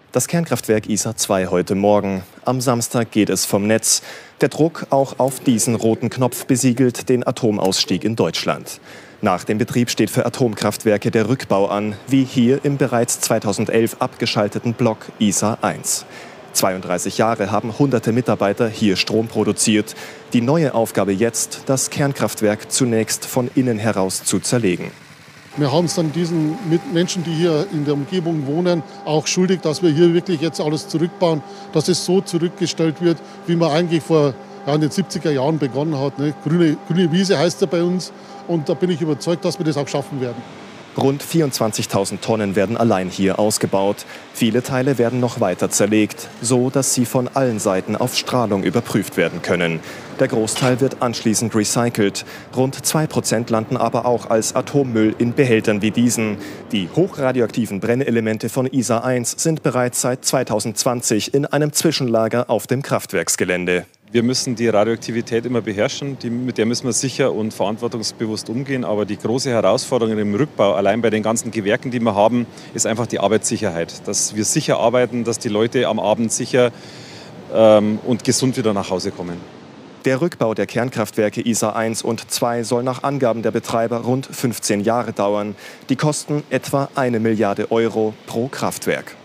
Das Kernkraftwerk Isar II heute Morgen. Am Samstag geht es vom Netz. Der Druck auch auf diesen roten Knopf besiegelt den Atomausstieg in Deutschland. Nach dem Betrieb steht für Atomkraftwerke der Rückbau an, wie hier im bereits 2011 abgeschalteten Block Isar I. 32 Jahre haben hunderte Mitarbeiter hier Strom produziert. Die neue Aufgabe jetzt, das Kernkraftwerk zunächst von innen heraus zu zerlegen. Wir haben es dann diesen Menschen, die hier in der Umgebung wohnen, auch schuldig, dass wir hier wirklich jetzt alles zurückbauen, dass es so zurückgestellt wird, wie man eigentlich in den 70er Jahren begonnen hat. Ne? Grüne Wiese heißt er bei uns und da bin ich überzeugt, dass wir das auch schaffen werden. Rund 24.000 Tonnen werden allein hier ausgebaut. Viele Teile werden noch weiter zerlegt, so dass sie von allen Seiten auf Strahlung überprüft werden können. Der Großteil wird anschließend recycelt. Rund 2% landen aber auch als Atommüll in Behältern wie diesen. Die hochradioaktiven Brennelemente von Isar I sind bereits seit 2020 in einem Zwischenlager auf dem Kraftwerksgelände. Wir müssen die Radioaktivität immer beherrschen, mit der müssen wir sicher und verantwortungsbewusst umgehen. Aber die große Herausforderung im Rückbau, allein bei den ganzen Gewerken, die wir haben, ist einfach die Arbeitssicherheit. Dass wir sicher arbeiten, dass die Leute am Abend sicher und gesund wieder nach Hause kommen. Der Rückbau der Kernkraftwerke Isar I und II soll nach Angaben der Betreiber rund 15 Jahre dauern. Die kosten etwa 1 Milliarde Euro pro Kraftwerk.